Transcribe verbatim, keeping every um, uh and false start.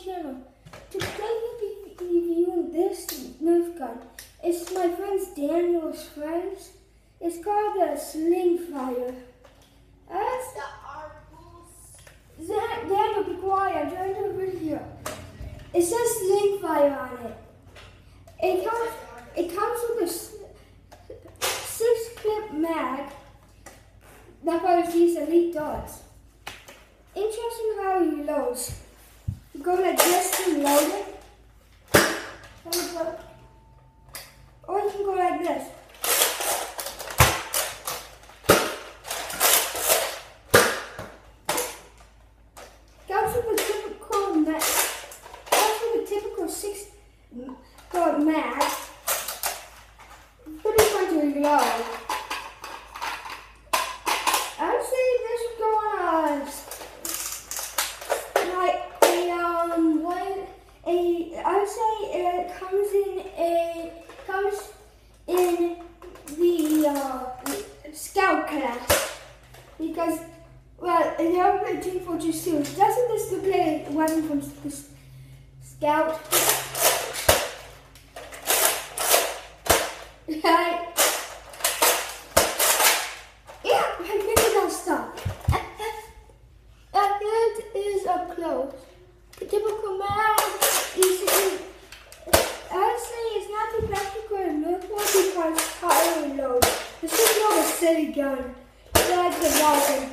channel. Today we'll be reviewing this Nerf gun. It's my friend's Daniel's friends. It's called the Slingfire. That's the arbus. that Daniel, be quiet. I'm trying to video. It says Slingfire on it. It comes. It comes with a six-clip mag that fires these elite dots. Interesting how he loads. You go like this to load it. Or you can go like this. Comes with a typical mag. Comes with a typical six dot mag. Pretty fun to reload. I'd say this would go on a like a um one a I'd say it comes in a comes in the uh, scout class because well in the other Team Fortress two doesn't this look like a weapon from the scout? Right. That is up close. The typical mag is, I'd say it's not too practical in Nerf one because fire load. This is not a silly gun. It's like the rocket